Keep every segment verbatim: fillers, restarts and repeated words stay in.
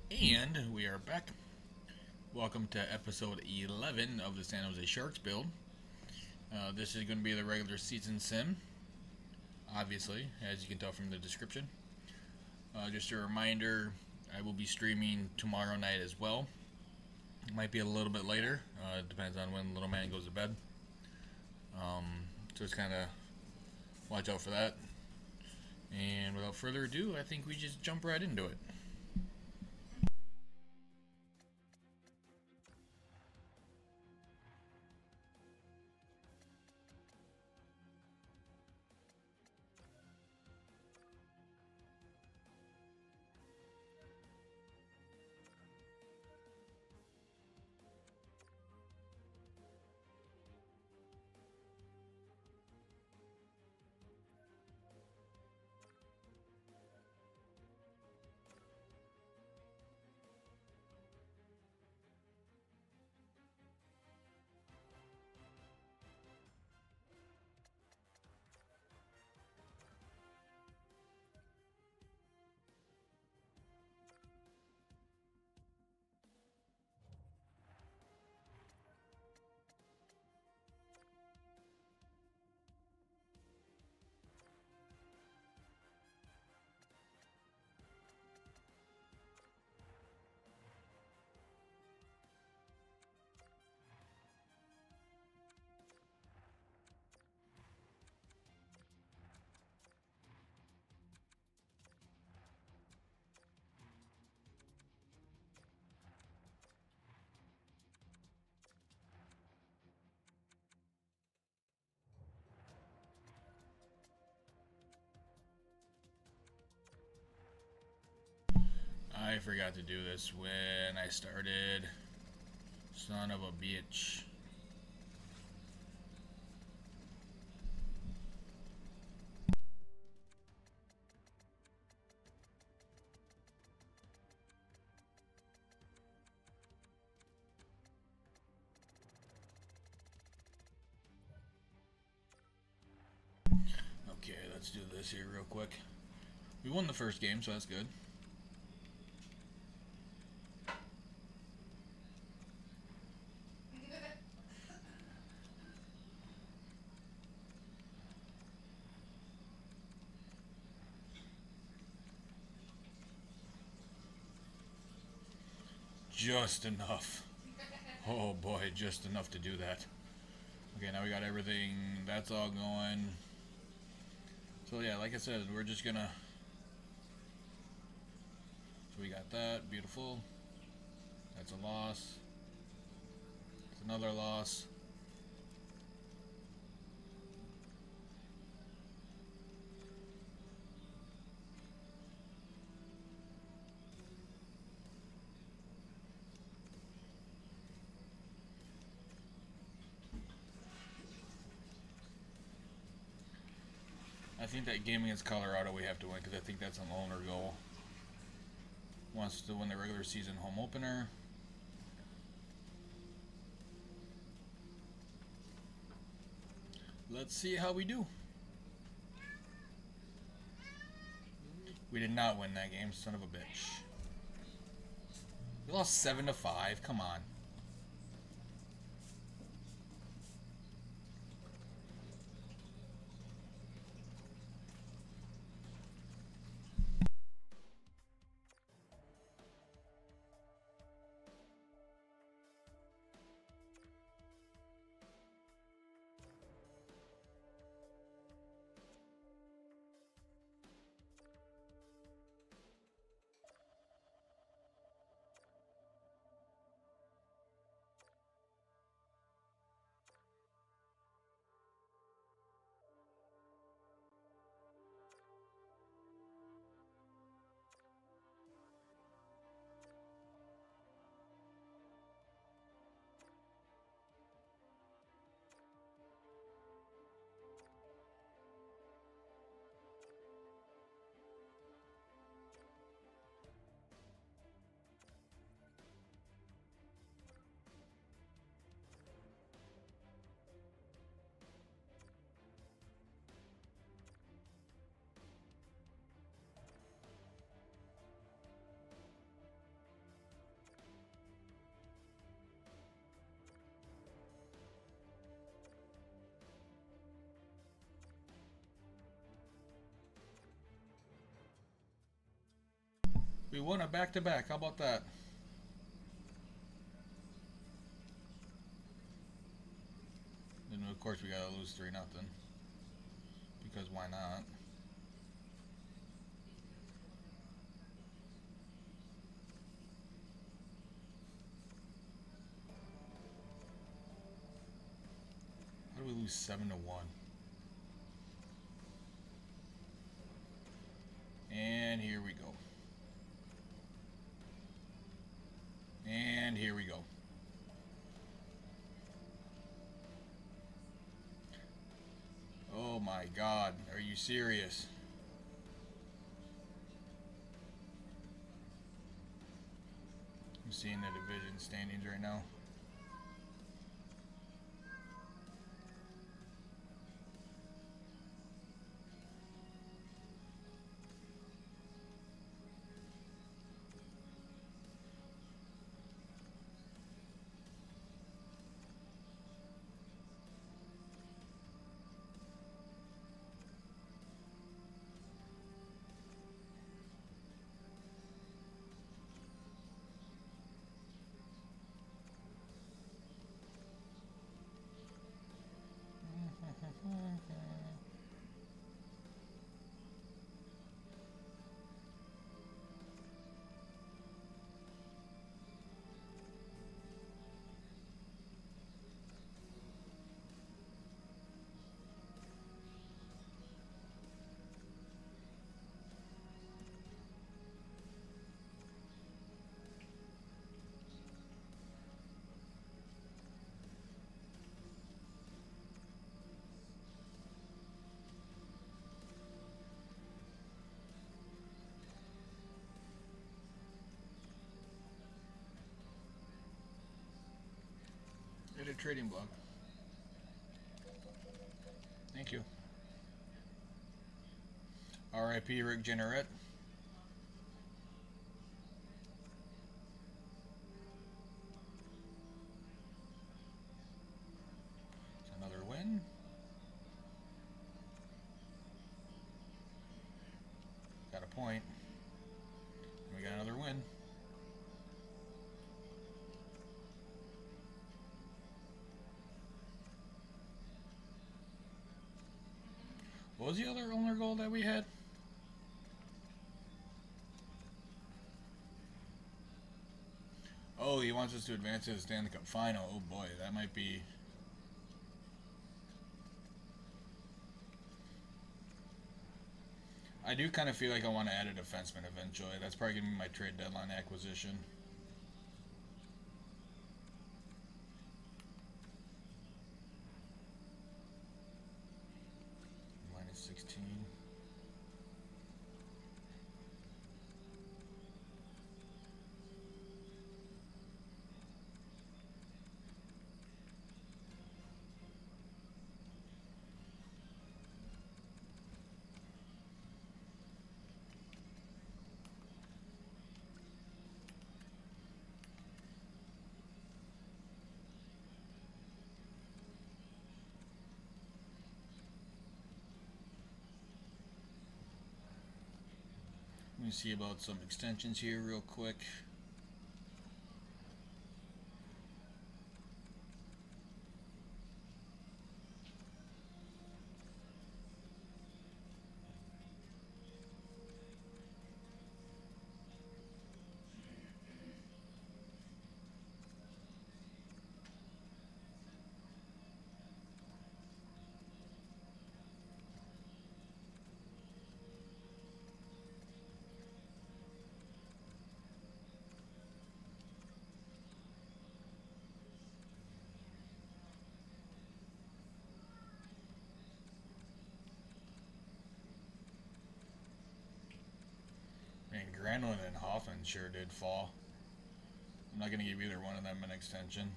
And we are back. Welcome to episode eleven of the San Jose Sharks build. Uh, this is going to be the regular season sim, obviously, as you can tell from the description. Uh, just a reminder, I will be streaming tomorrow night as well. It might be a little bit later. Uh, it depends on when little man goes to bed. Um, so it's kind of watch out for that. And without further ado, I think we just jump right into it. I forgot to do this when I started. Son of a bitch. Okay, let's do this here real quick. We won the first game, so that's good. Just enough. Oh boy, just enough to do that. Okay, now we got everything. That's all going. So yeah, like I said, we're just gonna... So we got that. Beautiful. That's a loss. It's another loss. I think that game against Colorado we have to win because I think that's an owner goal. Wants to win the regular season home opener. Let's see how we do. We did not win that game, son of a bitch. We lost seven to five. Come on. We won a back-to-back. How about that? And of course we gotta lose three nothing. Because why not? How do we lose seven to one? And here we go. And here we go. Oh my God, are you serious? I'm seeing the division standings right now. Edit trading block. Thank you. R I P Rick Jenneret. It's another win. Got a point. We got another win. What was the other owner goal that we had? Oh, he wants us to advance to the Stanley Cup final. Oh boy, that might be... I do kind of feel like I want to add a defenseman eventually. That's probably going to be my trade deadline acquisition. Minus sixteen. Let me see about some extensions here real quick. Granlund and Hoffman sure did fall. I'm not going to give either one of them an extension.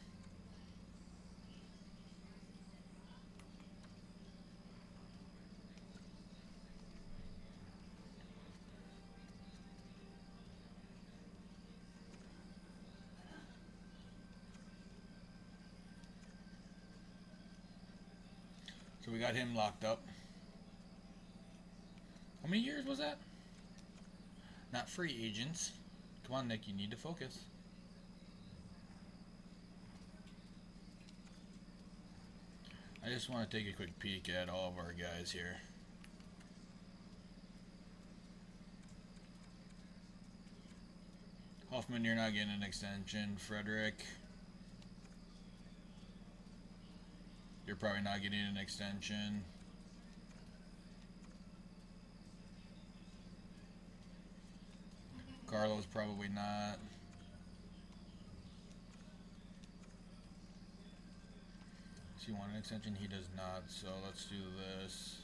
So we got him locked up. How many years was that? Not free agents. Come on, Nick, you need to focus. I just want to take a quick peek at all of our guys here. Hoffman, you're not getting an extension. Frederick, you're probably not getting an extension. Carlos, probably not. Does he want an extension? He does not, so let's do this.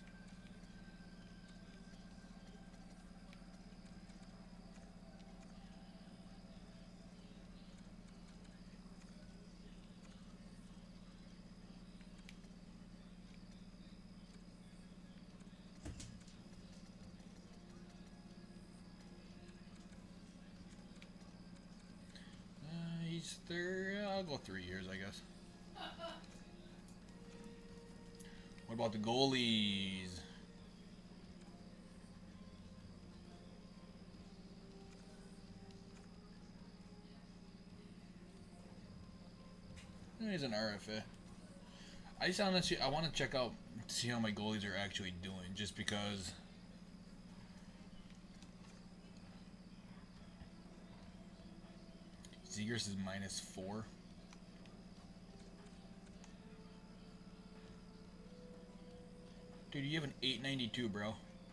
He's there. I'll go three years, I guess. What about the goalies? He's an R F A. I just honestly, I want to check out, see how my goalies are actually doing, just because. Zegers is minus four. Dude, you have an eight ninety-two, bro.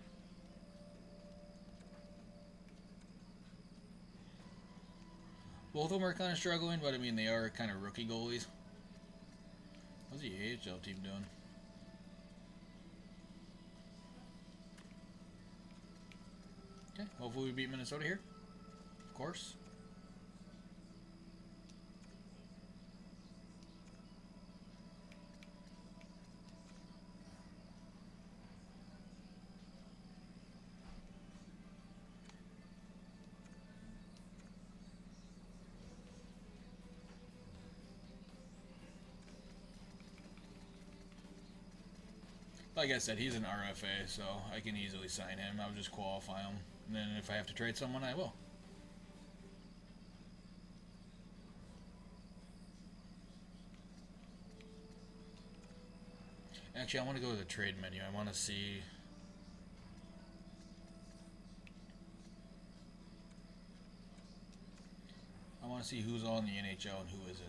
Both of them are kind of struggling, but I mean, they are kind of rookie goalies. How's the A H L team doing? Okay, hopefully we beat Minnesota here. Of course. Like I said, he's an R F A, so I can easily sign him. I'll just qualify him. And then if I have to trade someone, I will. Actually, I want to go to the trade menu. I want to see... I want to see who's all in the N H L and who isn't.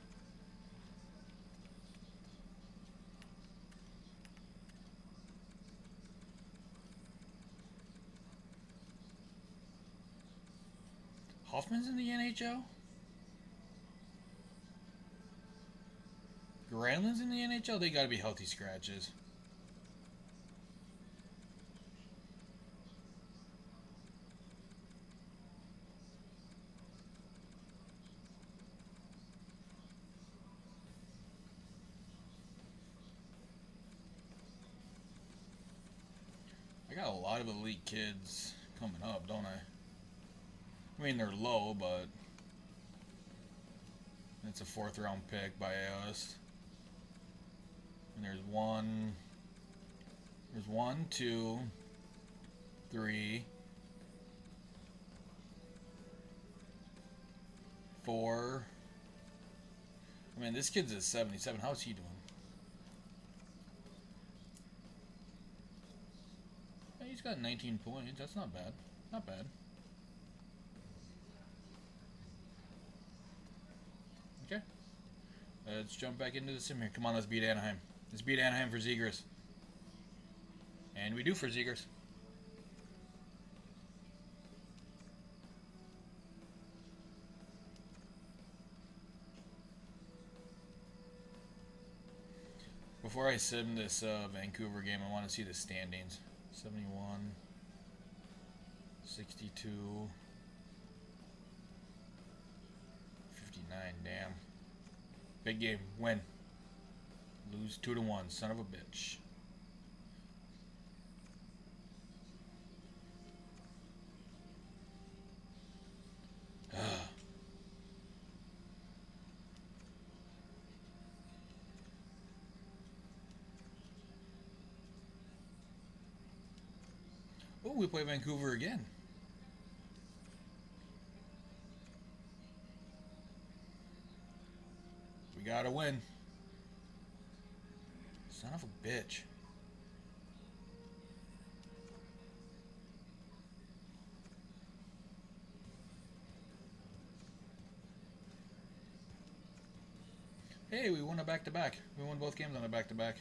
Hoffman's in the N H L? Granlund's in the N H L? They gotta be healthy scratches. I got a lot of elite kids coming up, don't I? I mean, they're low, but it's a fourth round pick by us. And there's one, there's one, two, three, four. I mean, this kid's a seventy-seven. How's he doing? Yeah, he's got nineteen points. That's not bad. Not bad. Okay. Let's jump back into the sim here. Come on, let's beat Anaheim. Let's beat Anaheim for Zegers. And we do for Zegers. Before I sim this uh, Vancouver game, I want to see the standings. seventy-one, sixty-two, fifty-nine, damn. Big game, win. Lose two to one, son of a bitch. Oh, we play Vancouver again. We gotta win. Son of a bitch. Hey, we won a back-to-back. We won both games on a back-to-back.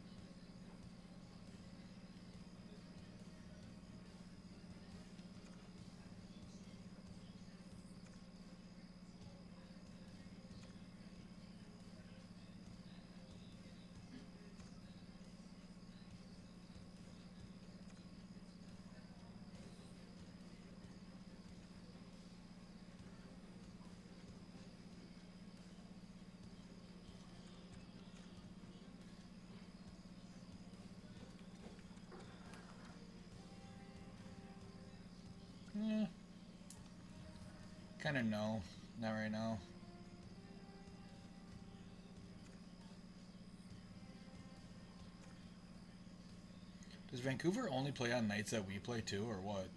Eh. Kinda no. Not right now. Does Vancouver only play on nights that we play too, or what?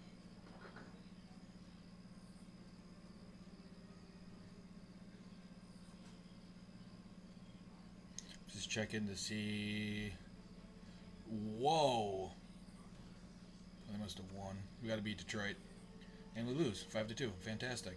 Just checking to see. Whoa! They must have won. We got to beat Detroit, and we lose five to two. Fantastic.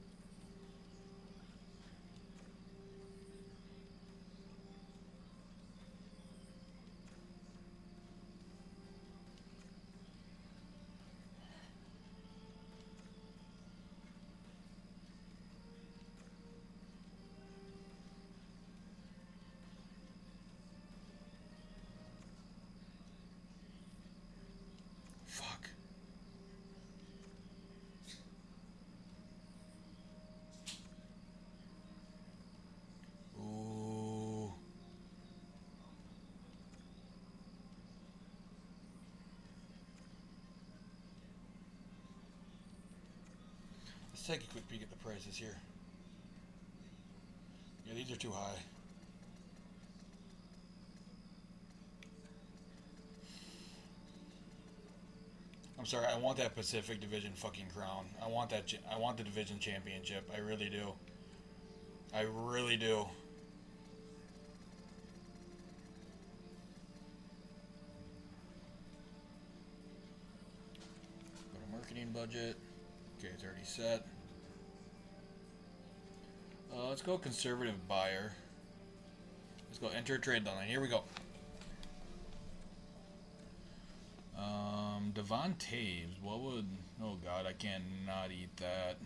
Fuck. Ooh. Let's take a quick peek at the prices here. Yeah, these are too high. I'm sorry, I want that Pacific Division fucking crown. I want that. I want the division championship. I really do. I really do. Go to marketing budget. Okay, it's already set. Uh, let's go conservative buyer. Let's go enter trade line. Here we go. Um, Devon Taves. What would... Oh, God, I cannot eat that.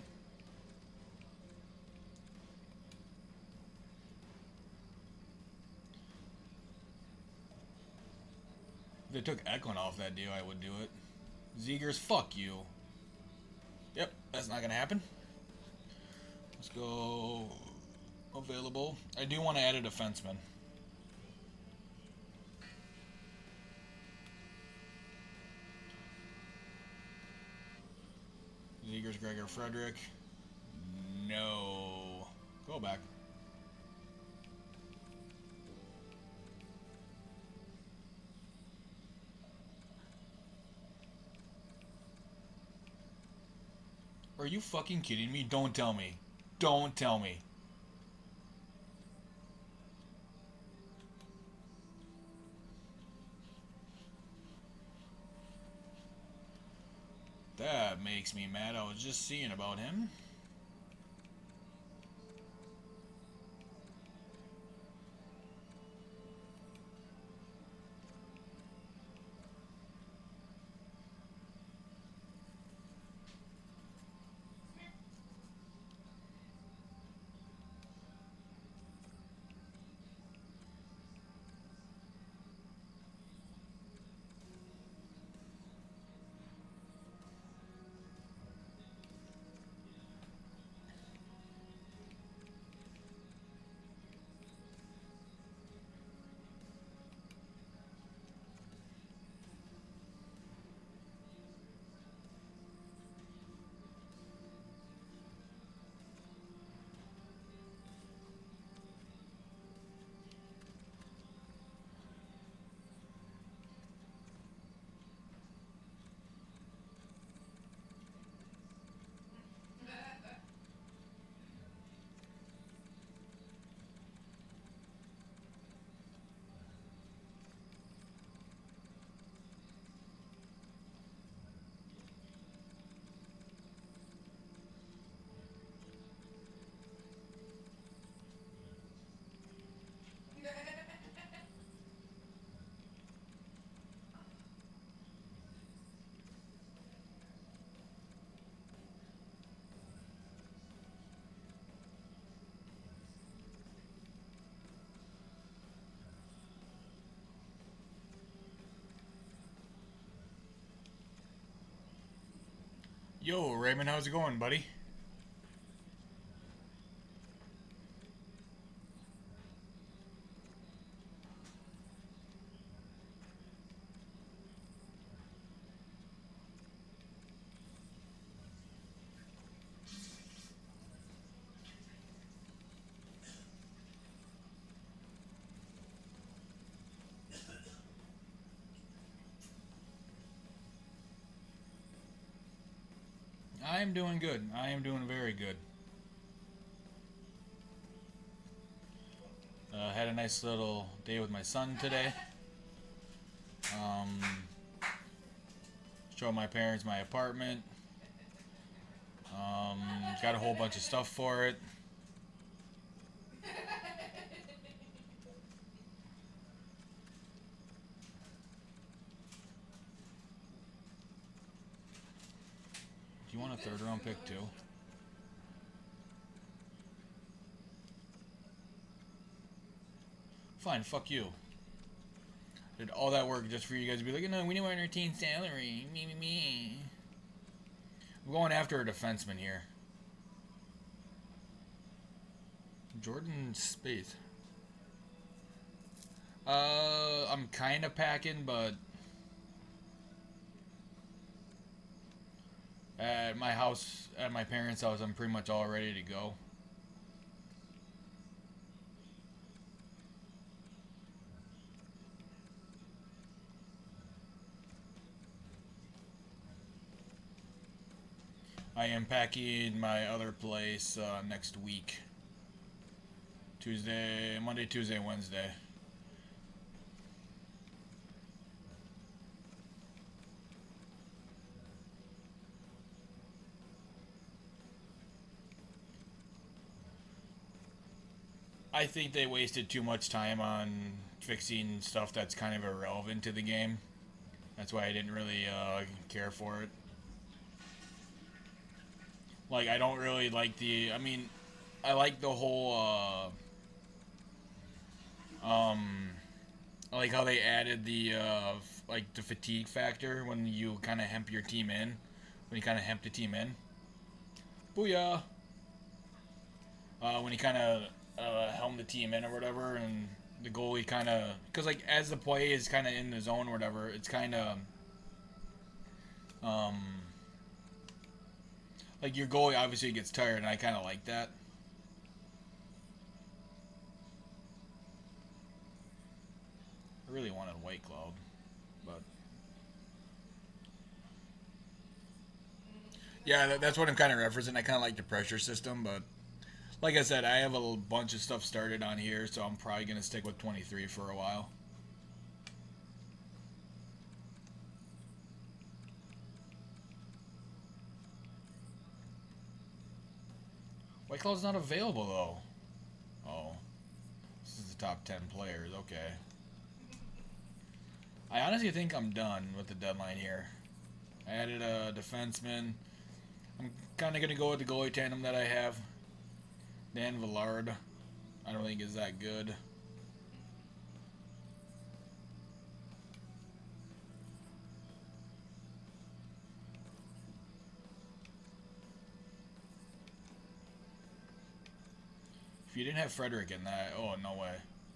If they took Eklund off that deal, I would do it. Zegers, fuck you. Yep, that's not going to happen. Let's go... Available. I do want to add a defenseman. Zegers, Gregor, Frederick. No. Go back. Are you fucking kidding me? Don't tell me. Don't tell me. That makes me mad. I was just seeing about him. Yo, Raymond, how's it going, buddy? I am doing good. I am doing very good. Uh, had a nice little day with my son today. Um, showed my parents my apartment. Um, got a whole bunch of stuff for it. Do you want a third round pick too? Fine, fuck you. Did all that work just for you guys to be like, no, we didn't want our teen salary. Me, me, me. I'm going after a defenseman here. Jordan Spaeth. Uh, I'm kind of packing, but at my house, at my parents' house, I'm pretty much all ready to go. I am packing my other place uh, next week. Tuesday, Monday, Tuesday, Wednesday. I think they wasted too much time on fixing stuff that's kind of irrelevant to the game. That's why I didn't really uh, care for it. Like, I don't really like the... I mean, I like the whole... Uh, um... I like how they added the, uh, like, the fatigue factor when you kind of hemp your team in. When you kind of hemp the team in. Booyah! Uh, when you kind of uh, helm the team in or whatever, and the goalie kind of... Because, like, as the play is kind of in the zone or whatever, it's kind of... Um... Like, your goalie obviously gets tired, and I kind of like that. I really wanted White Cloud, but... Yeah, that, that's what I'm kind of referencing. I kind of like the pressure system, but... Like I said, I have a little bunch of stuff started on here, so I'm probably going to stick with twenty-three for a while. White Cloud's not available, though. Oh. This is the top ten players. Okay. I honestly think I'm done with the deadline here. I added a defenseman. I'm kind of going to go with the goalie tandem that I have. Dan Villard. I don't think is that good. If you didn't have Frederick in that, oh, no way.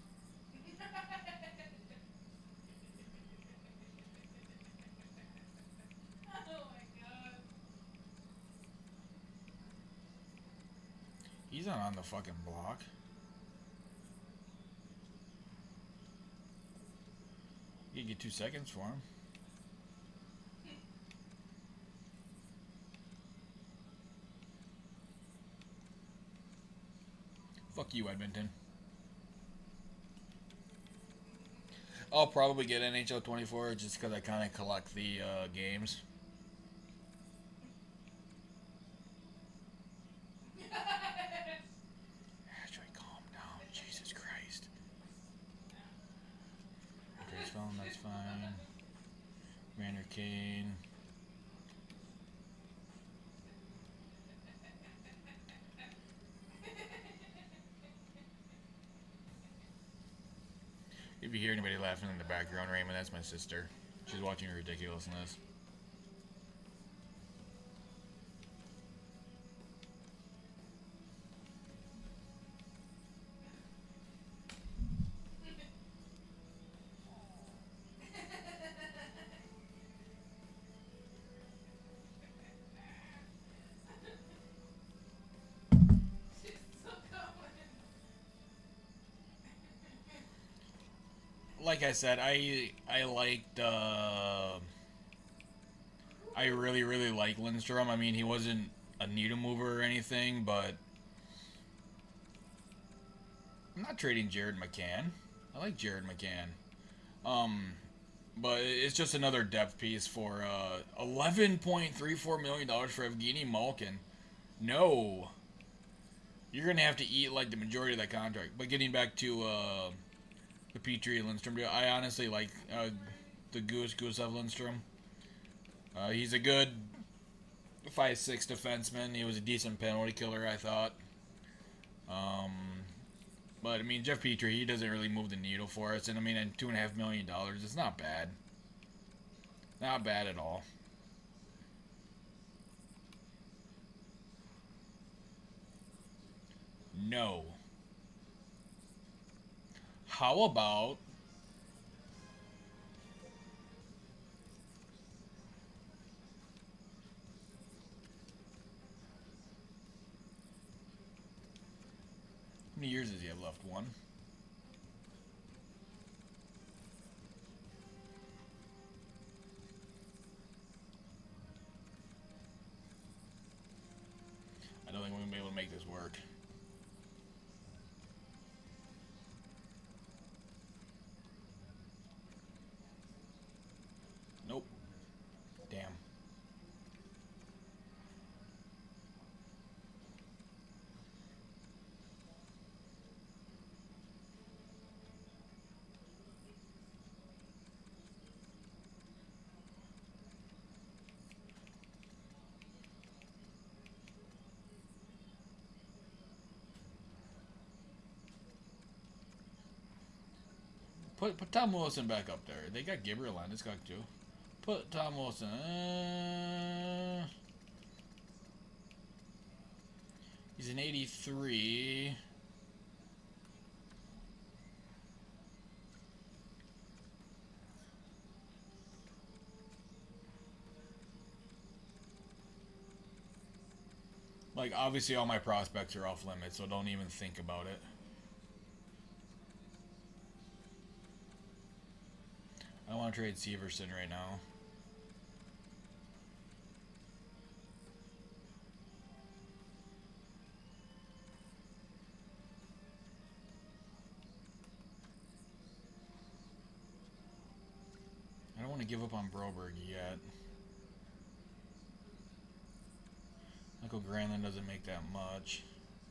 He's not on the fucking block. You can get two seconds for him. Fuck you, Edmonton. I'll probably get N H L twenty-four just because I kind of collect the uh, games. Actually, calm down. Jesus Christ. Grace Phone, that's fine. Vander Kane. If you hear anybody laughing in the background, Raymond, that's my sister. She's watching Ridiculousness. like I said, I I liked. Uh, I really really like Lindstrom. I mean, he wasn't a needle mover or anything, but I'm not trading Jared McCann. I like Jared McCann. Um, but it's just another depth piece for uh, eleven point three four million dollars for Evgeny Malkin. No, you're gonna have to eat like the majority of that contract. But getting back to uh, the Petrie Lindstrom deal, I honestly like uh, the Goose Gusev Lindstrom. Uh, he's a good five six defenseman. He was a decent penalty killer, I thought. Um, but I mean, Jeff Petrie, he doesn't really move the needle for us, and I mean, at two and a half million dollars, it's not bad. Not bad at all. No. How about how many years does he have left? One. I don't think we're gonna be able to make this work. Nope. Damn. Put put Tom Wilson back up there. They got Gabriel Landeskog too. Put Tom Wilson. Uh, he's an eighty-three. Like, obviously all my prospects are off limits, so don't even think about it. I want to trade Severson right now. I don't want to give up on Broberg yet. Michael Granlund doesn't make that much.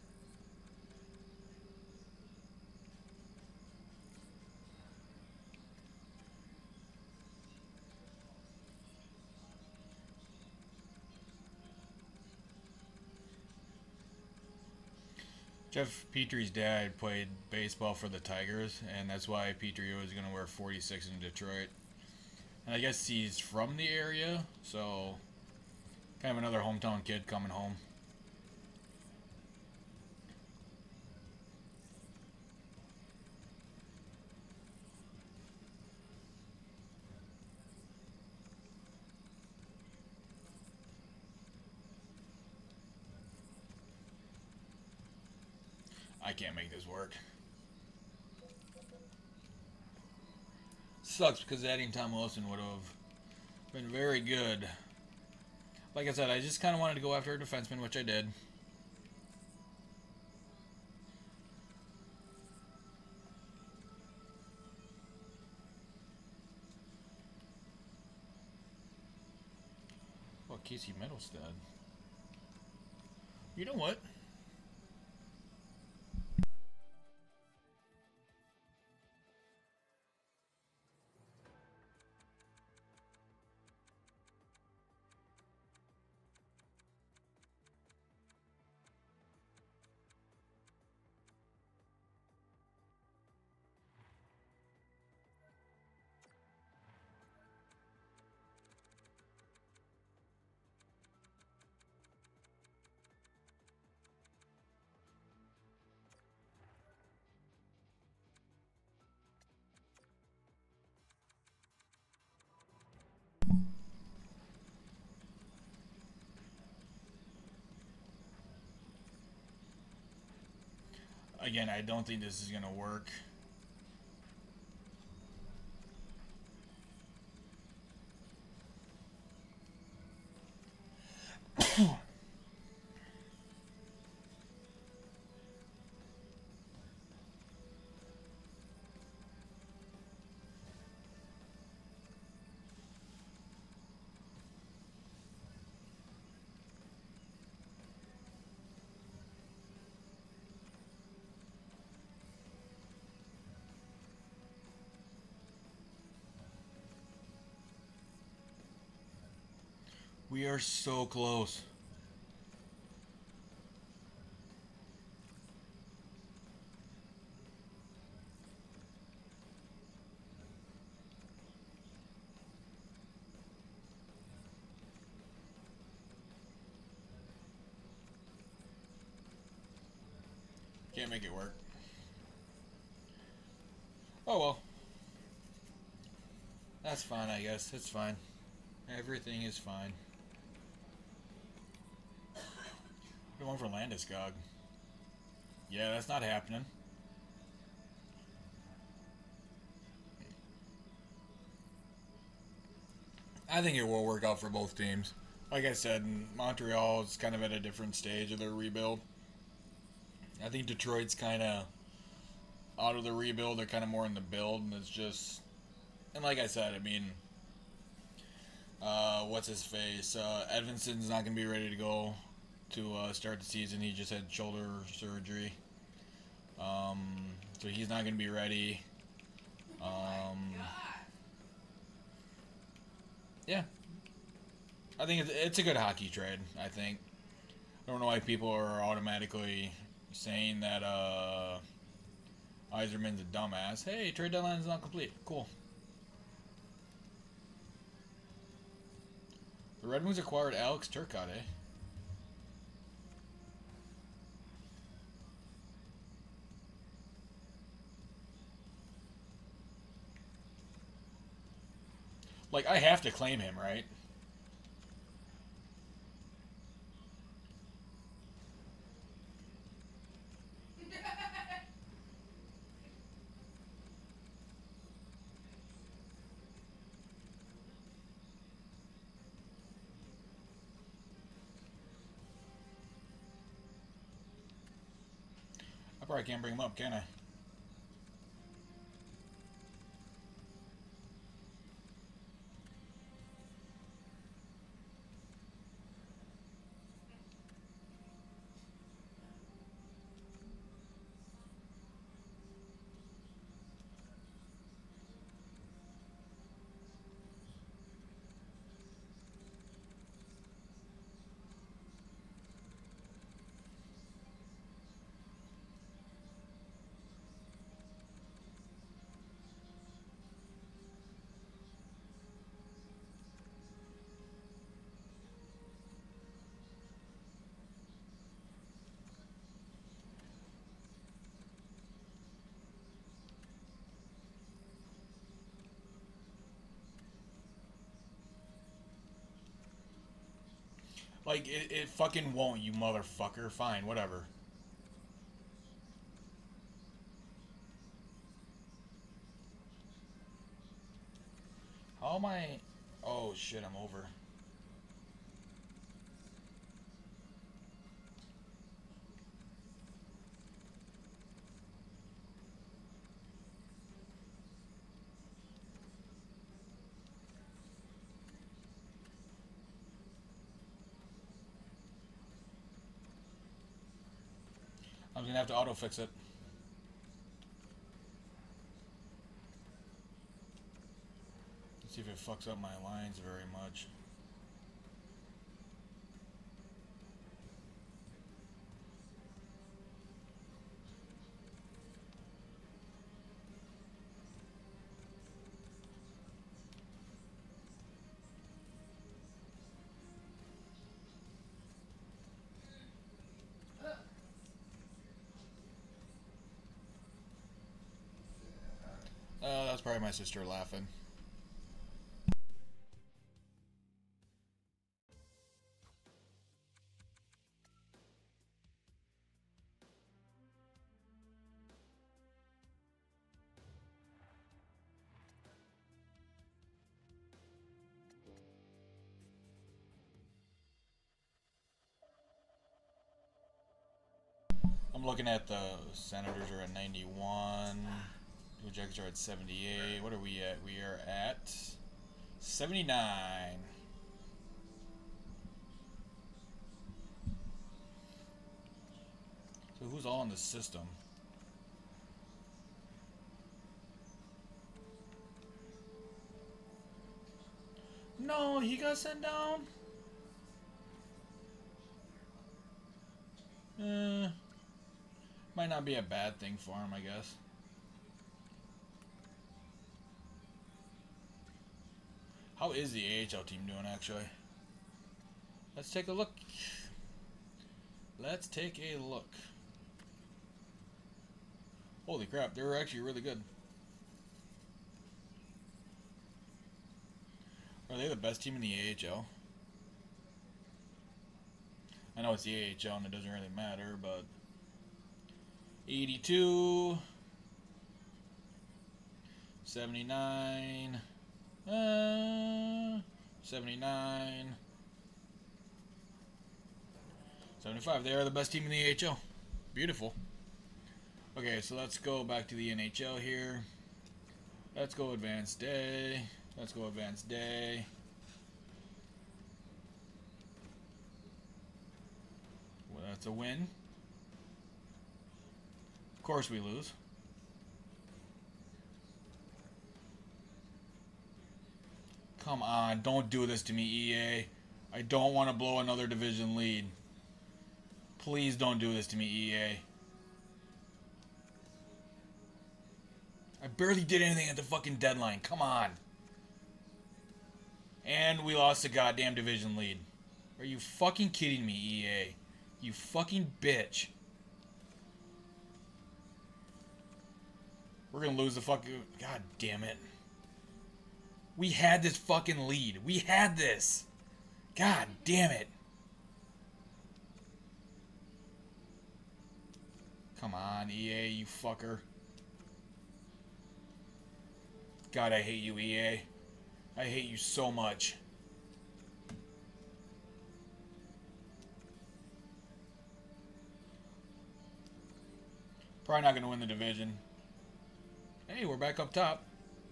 Jeff Petrie's dad played baseball for the Tigers, and that's why Petrie was going to wear forty-six in Detroit. And I guess he's from the area, so kind of another hometown kid coming home. I can't make this work. Sucks because adding Tom Wilson would have been very good. Like I said, I just kind of wanted to go after a defenseman, which I did. Well, Casey Middlestead. You know what? Again, I don't think this is going to work. We are so close. Can't make it work. Oh well. That's fine, I guess. It's fine. Everything is fine. We're going for Landeskog. Yeah, that's not happening. I think it will work out for both teams. Like I said, Montreal is kind of at a different stage of their rebuild. I think Detroit's kind of out of the rebuild. They're kind of more in the build, and it's just... And like I said, I mean... Uh, what's his face? Uh, Edvinson's not going to be ready to go to uh, start the season. He just had shoulder surgery. Um, so he's not going to be ready. Um, yeah. I think it's, it's a good hockey trade, I think. I don't know why people are automatically saying that uh, Yzerman's a dumbass. Hey, trade deadline is not complete. Cool. The Red Wings acquired Alex Turcotte, eh? Like, I have to claim him, right? I probably can't bring him up, can I? Like, it, it fucking won't, you motherfucker. Fine, whatever. How am I... Oh, shit, I'm over. I'm gonna have to auto-fix it. Let's see if it fucks up my lines very much. Oh, that's probably my sister laughing. I'm looking at the Senators are at ninety-one. Blue Jackets are at seventy-eight. What are we at? We are at seventy-nine. So who's all in the system? No, he got sent down? Eh, might not be a bad thing for him, I guess. How is the A H L team doing, actually? Let's take a look. Let's take a look. Holy crap, they were actually really good. Are they the best team in the A H L? I know it's the A H L and it doesn't really matter, but... eighty-two... seventy-nine... Uh, seventy-nine... seventy-five. They are the best team in the A H L. Beautiful. Okay, so let's go back to the N H L here. Let's go advanced day. Let's go advanced day. Well, that's a win. Of course we lose. Come on, don't do this to me, E A. I don't want to blow another division lead. Please don't do this to me, E A. I barely did anything at the fucking deadline. Come on. And we lost the goddamn division lead. Are you fucking kidding me, E A? You fucking bitch. We're gonna lose the fucking... God damn it. We had this fucking lead. We had this. God damn it. Come on, E A, you fucker. God, I hate you, E A. I hate you so much. Probably not going to win the division. Hey, we're back up top.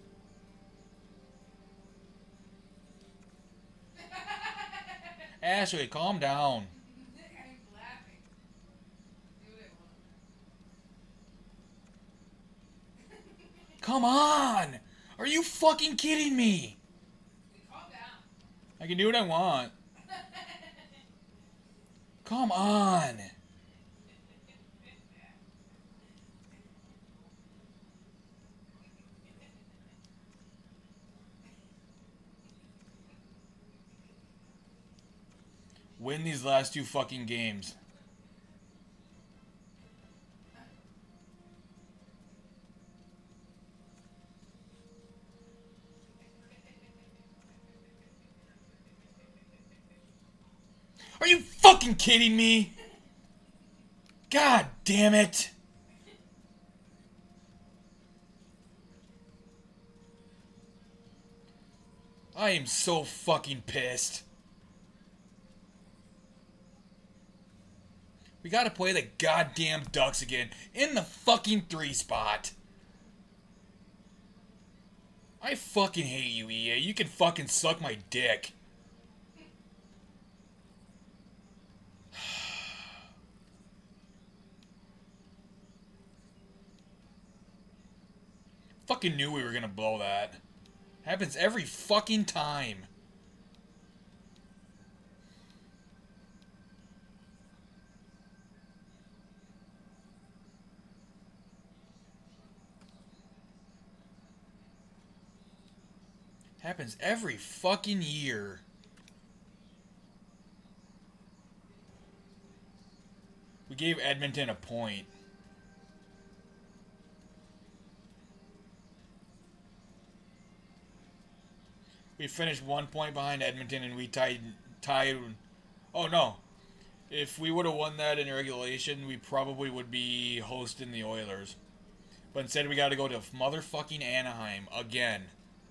Ashley, calm down. Come on! Are you fucking kidding me? Calm down. I can do what I want. Come on! Win these last two fucking games. Are you fucking kidding me? God damn it. I am so fucking pissed. We gotta play the goddamn Ducks again in the fucking three spot. I fucking hate you, E A. You can fucking suck my dick. Fucking knew we were gonna blow that. Happens every fucking time. Happens every fucking year. We gave Edmonton a point. We finished one point behind Edmonton and we tied... tied. Oh no. If we would have won that in regulation, we probably would be hosting the Oilers. But instead we got to go to motherfucking Anaheim again.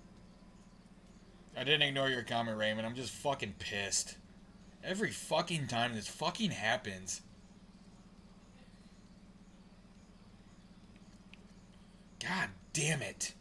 I didn't ignore your comment, Raymond. I'm just fucking pissed. Every fucking time this fucking happens. God damn it.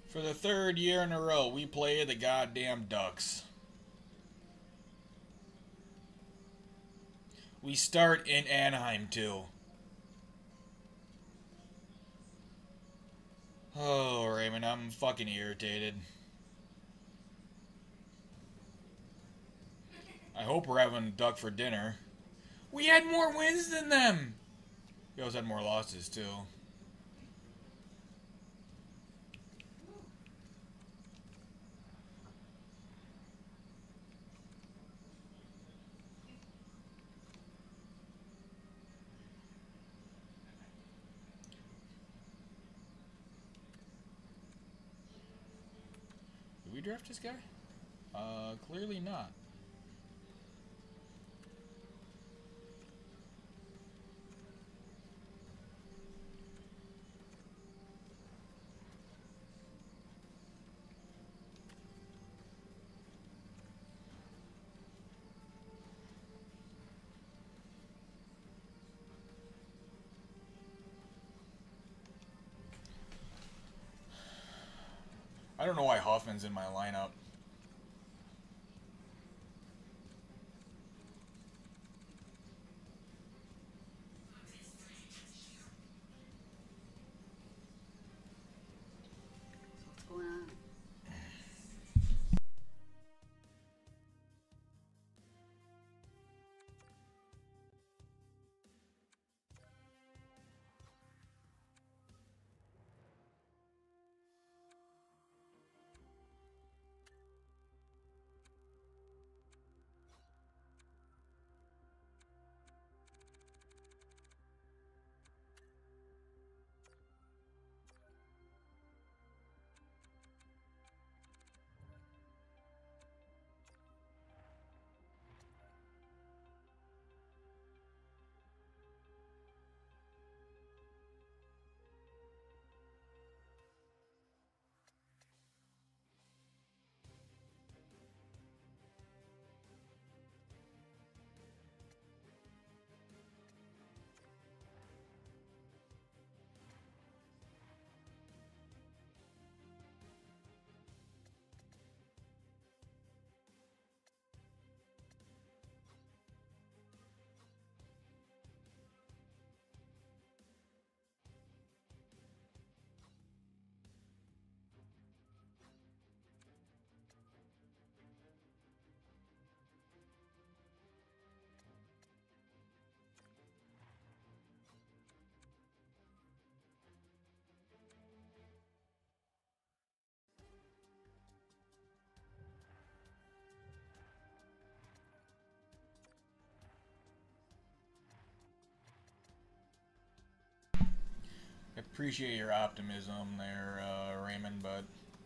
For the third year in a row, we play the goddamn Ducks. We start in Anaheim, too. Oh, Raymond, I'm fucking irritated. I hope we're having duck for dinner. We had more wins than them! We also had more losses, too. Did we draft this guy? Uh, clearly not. I don't know why Hoffman's in my lineup. What's going on? I appreciate your optimism there, uh, Raymond, but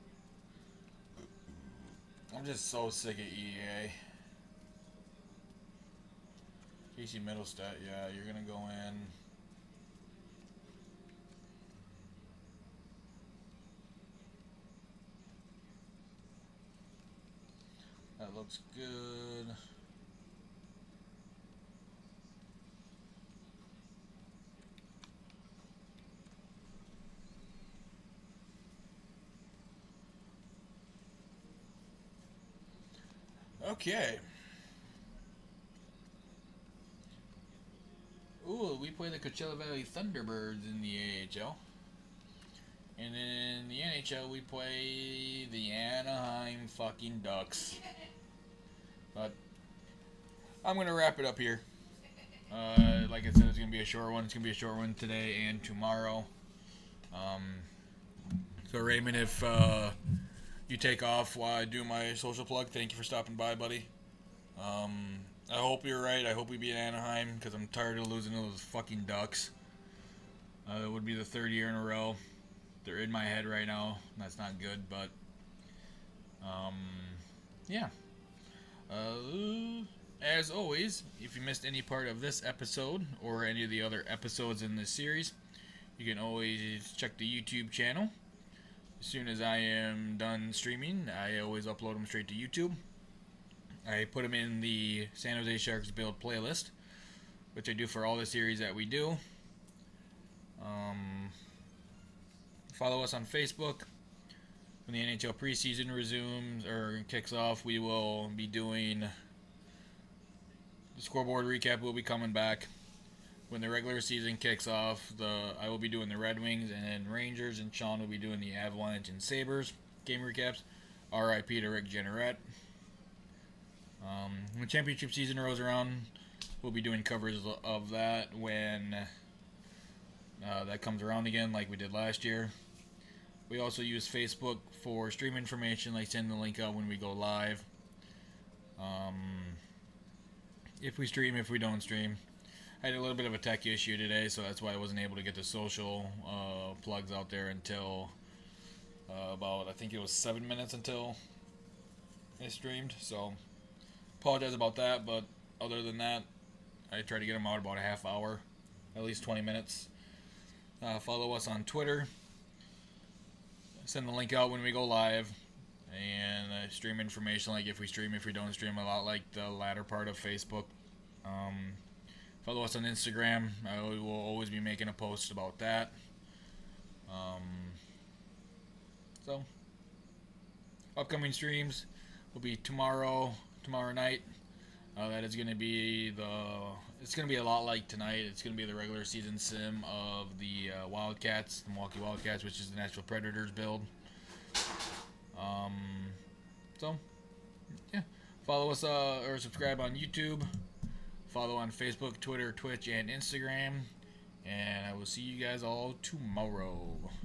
I'm just so sick of E A. Casey Middlestat, yeah, you're gonna go in. That looks good. Okay. Ooh, we play the Coachella Valley Thunderbirds in the A H L. And in the N H L, we play the Anaheim fucking Ducks. But I'm going to wrap it up here. Uh, like I said, it's going to be a short one. It's going to be a short one today and tomorrow. Um, so, Raymond, if uh, you take off while I do my social plug, thank you for stopping by, buddy. Um, I hope you're right. I hope we beat Anaheim because I'm tired of losing to those fucking Ducks. Uh, it would be the third year in a row. They're in my head right now. That's not good, but um, yeah. Uh, as always, if you missed any part of this episode or any of the other episodes in this series, you can always check the YouTube channel. As soon as I am done streaming, I always upload them straight to YouTube. I put them in the San Jose Sharks build playlist, which I do for all the series that we do. Um, follow us on Facebook. when the N H L preseason resumes or kicks off, we will be doing the scoreboard recap. Will be coming back. When the regular season kicks off, the I will be doing the Red Wings and Rangers, and Sean will be doing the Avalanche and Sabres game recaps. R I P to Rick Jeanneret. Um, when championship season rolls around, we'll be doing coverage of that when uh, that comes around again, like we did last year. We also use Facebook for stream information, like send the link out when we go live. Um, if we stream, if we don't stream. I had a little bit of a tech issue today, so that's why I wasn't able to get the social uh, plugs out there until uh, about, I think it was seven minutes until I streamed. So, apologize about that, but other than that, I try to get them out about a half hour, at least twenty minutes. Uh, follow us on Twitter. Send the link out when we go live. And uh, stream information, like if we stream, if we don't stream, a lot like the latter part of Facebook. Um... Follow us on Instagram. I will always be making a post about that. Um, so, upcoming streams will be tomorrow, tomorrow night. Uh, that is going to be the. It's going to be a lot like tonight. It's going to be the regular season sim of the uh, Wildcats, the Milwaukee Wildcats, which is the Nashville Predators build. Um, so, yeah, follow us uh, or subscribe on YouTube. Follow on Facebook, Twitter, Twitch, and Instagram. And I will see you guys all tomorrow.